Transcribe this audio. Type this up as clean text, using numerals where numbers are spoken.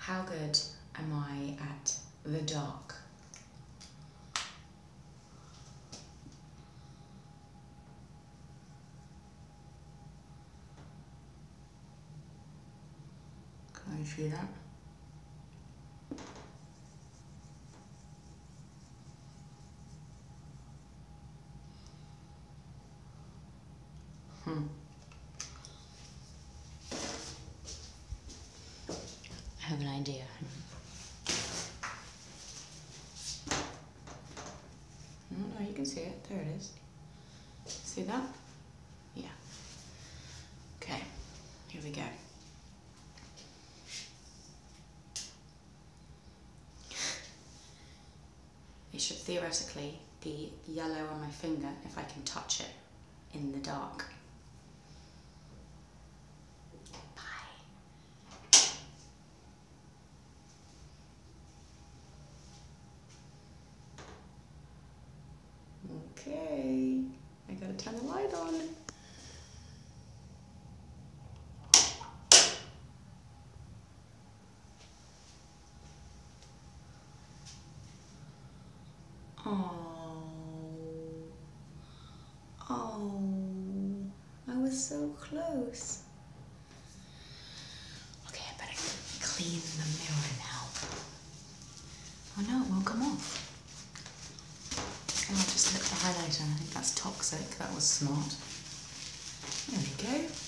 how good am I at the dark? Can you see that? I have an idea. No, you can see it. There it is. See that? Yeah. Okay, here we go. It should theoretically be yellow on my finger if I can touch it in the dark. Bye. Okay, I gotta turn the light on. Oh, I was so close. Okay, I better clean the mirror now. Oh no, it won't come off. Oh, I'll just lick the highlighter. I think that's toxic. That was smart. There we go.